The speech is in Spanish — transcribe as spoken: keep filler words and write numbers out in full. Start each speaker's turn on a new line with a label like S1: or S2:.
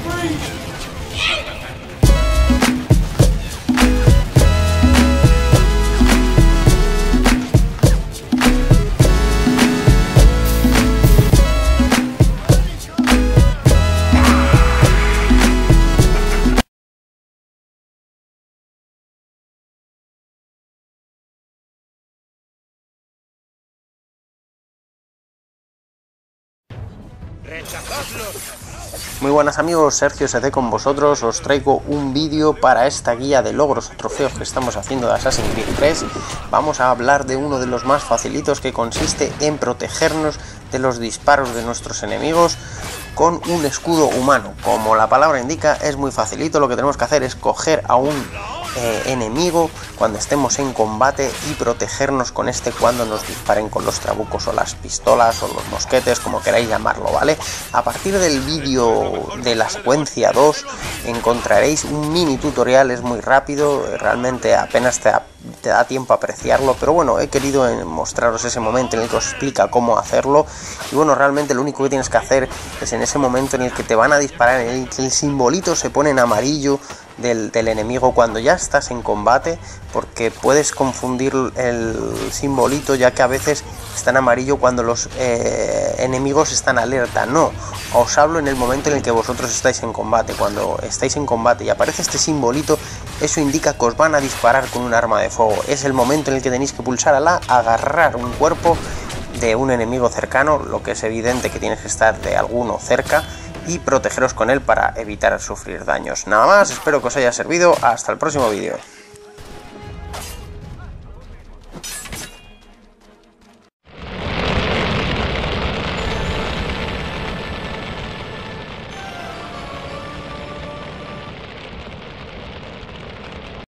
S1: Muy buenas amigos, Sergio S C con vosotros. Os traigo un vídeo para esta guía de logros o trofeos que estamos haciendo de Assassin's Creed tres. Vamos a hablar de uno de los más facilitos, que consiste en protegernos de los disparos de nuestros enemigos con un escudo humano. Como la palabra indica, es muy facilito. Lo que tenemos que hacer es coger a un eh, enemigo cuando estemos en combate y protegernos con este cuando nos disparen con los trabucos o las pistolas o los mosquetes, como queráis llamarlo, ¿vale? A partir del vídeo de la secuencia dos encontraréis un mini tutorial, es muy rápido, realmente apenas te, te da tiempo a apreciarlo, pero bueno, he querido mostraros ese momento en el que os explica cómo hacerlo. Y bueno, realmente lo único que tienes que hacer es en ese momento en el que te van a disparar, en el que el simbolito se pone en amarillo del, del enemigo cuando ya estás en combate, porque puedes confundir el simbolito, ya que a veces está en amarillo cuando los eh, enemigos están alerta. No, os hablo en el momento en el que vosotros estáis en combate. Cuando estáis en combate y aparece este simbolito, eso indica que os van a disparar con un arma de fuego. Es el momento en el que tenéis que pulsar a la agarrar un cuerpo de un enemigo cercano, lo que es evidente que tienes que estar de alguno cerca, y protegeros con él para evitar sufrir daños. Nada más, espero que os haya servido. Hasta el próximo vídeo.